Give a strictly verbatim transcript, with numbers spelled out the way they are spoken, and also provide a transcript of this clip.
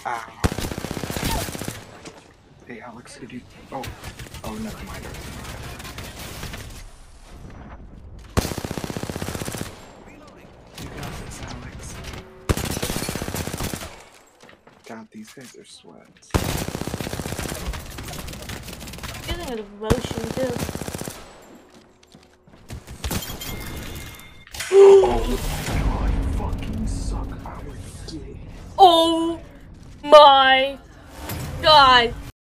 Ah. Hey, Alex, did you... Oh. Oh, never mind. You got this, Alex. God, these guys are sweats. Getting a motion too.